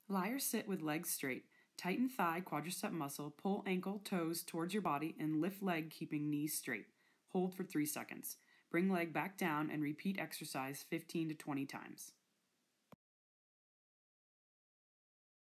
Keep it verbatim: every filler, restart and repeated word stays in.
Lie or sit with legs straight. Tighten thigh, quadricep muscle, pull ankle, toes towards your body, and lift leg keeping knees straight. Hold for three seconds. Bring leg back down and repeat exercise fifteen to twenty times.